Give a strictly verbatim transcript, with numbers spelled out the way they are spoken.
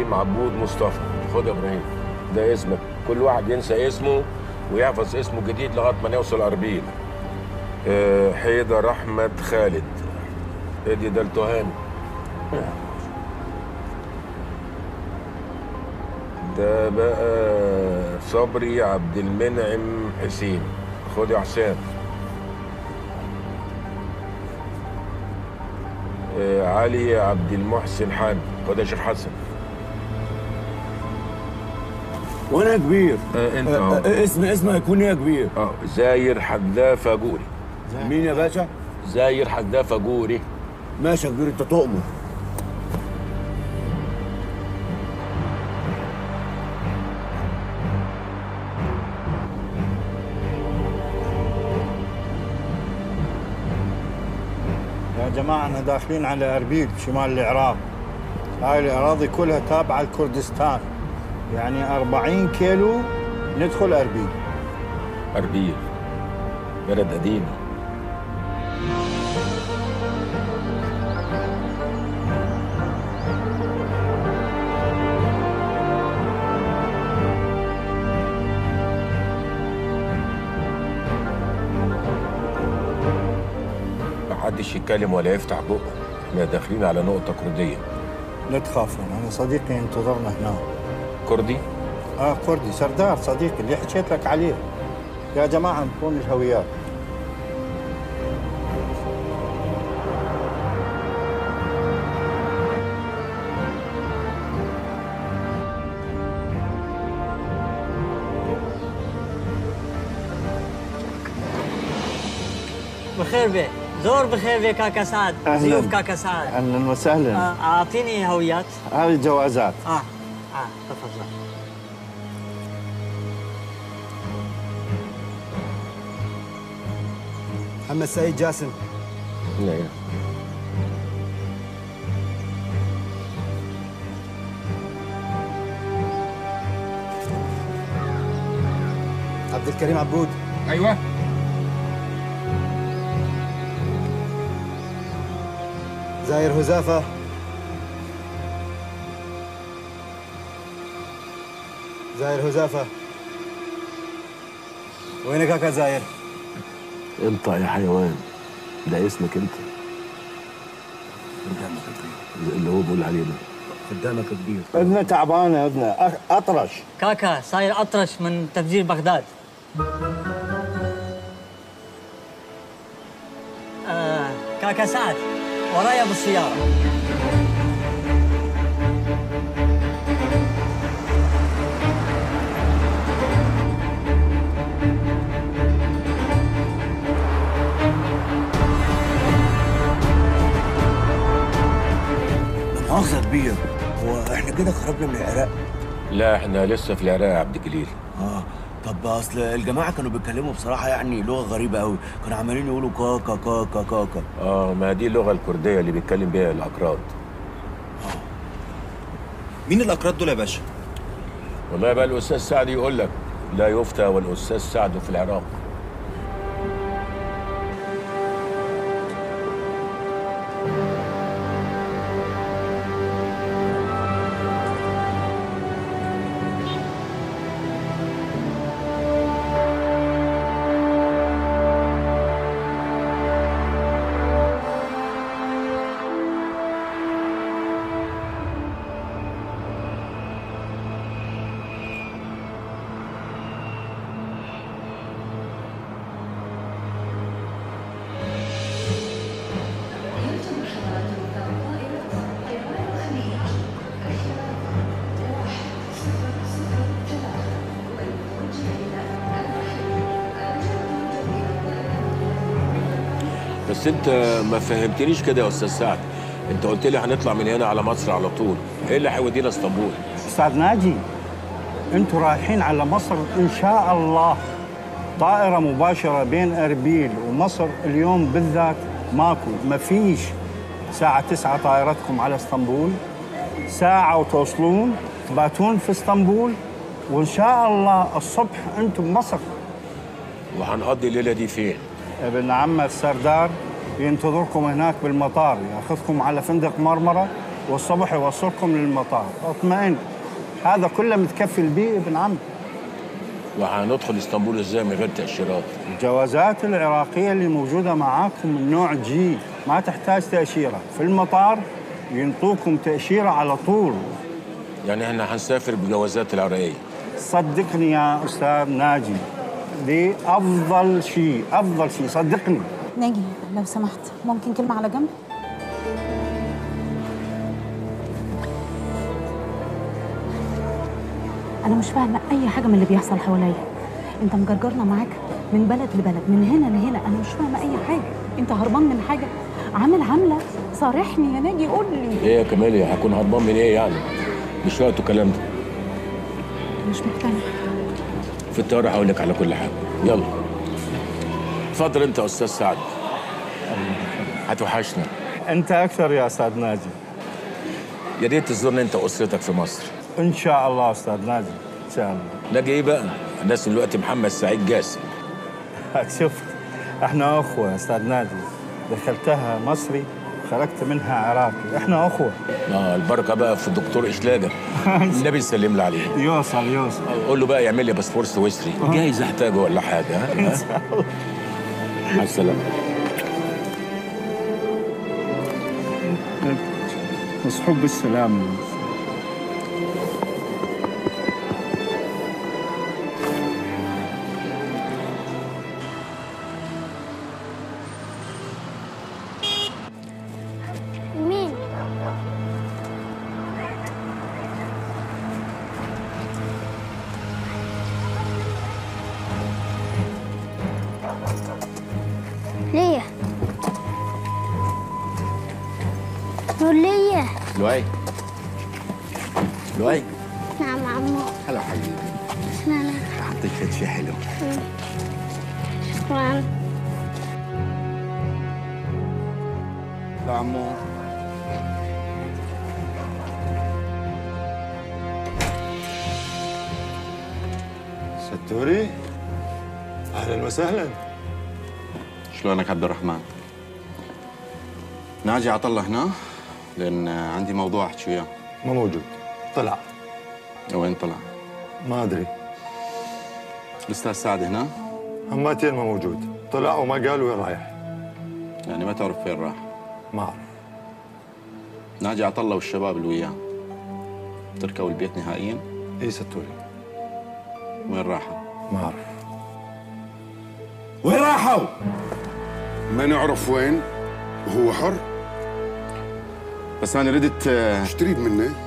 ابراهيم عبود مصطفى. خد يا ابراهيم، ده اسمك. كل واحد ينسى اسمه ويحفظ اسمه الجديد لغايه ما نوصل اربيل. أه حيدر احمد خالد. ادي ده التهاني. ده بقى صبري عبد المنعم حسين. خد يا حسام. أه علي عبد المحسن حامد. خد يا شيخ حسن. وانا كبير. أه انت أه أه اسم اسمه هيكون ايه يا كبير؟ اه زاير حذافه جوري. مين يا باشا؟ زاير حذافه جوري. ماشي يا كبير، انت تؤمر. يا جماعة احنا داخلين على أربيل شمال العراق. هاي الأراضي كلها تابعة لكردستان، يعني أربعين كيلو ندخل أربيل. أربيل بلد قديمة. محدش يتكلم ولا يفتح بقه، احنا داخلين على نقطة كردية. لا تخافون، أنا صديقي ينتظرنا هنا. كردي؟ آه كردي، سردار صديقي اللي حكيت لك عليه. يا جماعة انطوني الهويات. بخير بيه، زور بخير بيه كاكا سعد. ضيوف كاكا سعد. أهلا وسهلا. آه أعطيني هويات. هذه الجوازات. آه آه تفضل. محمد سعيد جاسم. لا عبد الكريم عبود. ايوه. زاير هزافة. زاير هزافة. وينك يا زاير؟ انت يا حيوان، ده اسمك انت. قدامك كبير. اللي هو بيقول عليه ده. قدامك كبير. اذنه تعبانة، اذنه اطرش. كاكا صاير أطرش من تفجير بغداد. آه كاكا سعد ورايا بالسيارة. مؤاخذة كبير، هو احنا كده خرجنا من العراق؟ لا احنا لسه في العراق يا عبد الجليل. اه طب اصل الجماعة كانوا بيتكلموا بصراحة يعني لغة غريبة قوي، كانوا عمالين يقولوا كاكا كاكا كاكا. اه ما دي اللغة الكردية اللي بيتكلم بيها الأكراد. اه مين الأكراد دول يا باشا؟ والله بقى الأستاذ سعد يقول لك لا يفتى والأستاذ سعد في العراق. بس انت ما فهمتنيش كده يا استاذ سعد. انت قلت لي هنطلع من هنا على مصر على طول، ايه اللي هيودينا اسطنبول؟ استاذ ناجي، انتوا رايحين على مصر ان شاء الله. طائرة مباشرة بين اربيل ومصر اليوم بالذات ماكو، ما فيش. الساعة تسعة طائرتكم على اسطنبول، ساعة وتوصلون تباتون في اسطنبول، وان شاء الله الصبح انتم بمصر. وهنقضي الليلة دي فين؟ ابن عم السردار ينتظركم هناك بالمطار، ياخذكم على فندق مرمرة والصبح يوصلكم للمطار. اطمئن، هذا كله متكفل به ابن عم. وهندخل اسطنبول ازاي من غير تاشيرات؟ الجوازات العراقيه اللي موجوده معاكم من نوع جي، ما تحتاج تاشيره. في المطار ينطوكم تاشيره على طول. يعني احنا هنسافر بجوازات العراقيه؟ صدقني يا استاذ ناجي، دي افضل شيء، افضل شيء، صدقني. ناجي لو سمحت ممكن كلمه على جنب؟ أنا مش فاهمة أي حاجة من اللي بيحصل حواليا. أنت مجرجرنا معاك من بلد لبلد، من هنا لهنا، أنا مش فاهمة أي حاجة. أنت هربان من حاجة؟ عامل عاملة؟ صارحني يا ناجي، قول لي. ايه يا كمالية، هكون هربان من ايه يعني؟ مش وقته الكلام ده. مش مقتنع. في الطيارة هقول لك على كل حاجة، يلا. اتفضل أنت يا أستاذ سعد. هتوحشنا. أنت أكثر يا أستاذ ناجي. يا ريت تزورنا أنت وأسرتك في مصر. إن شاء الله أستاذ ناجي، إن شاء الله. ناجي إيه بقى؟ الناس دلوقتي محمد سعيد جاسم. شفت، إحنا أخوة يا أستاذ ناجي. دخلتها مصري خرجت منها عراقي، إحنا أخوة. آه البركة بقى في الدكتور إشلاجة. النبي يسلم لي عليه. يوصل يوصل. قول له بقى يعمل لي باسبور سويسري، جايز أحتاجه ولا حاجة. ها؟ إن شاء الله. مع السلامة. مصحوب بالسلامة. مين؟ ليه؟ ليه؟ لؤي. لؤي. نعم عمو. هلا حبيبي. نعم. حطيت فيك شيء حلو. شكرا. لا عمو. ستوري، اهلا وسهلا. شلونك عبد الرحمن؟ ناجي عطله هنا لان عندي موضوع احكي وياه. ما موجود، طلع. وين طلع؟ ما ادري. الاستاذ سعد هنا؟ هماتين ما موجود، طلع وما قال وين رايح. يعني ما تعرف فين راح؟ ما اعرف. ناجي عطله والشباب اللي وياه تركوا البيت نهائيا؟ اي ستوري. وين راحوا؟ ما اعرف. وين راحوا؟ ما نعرف وين، وهو حر. بس انا ردت. ايش تريد منه؟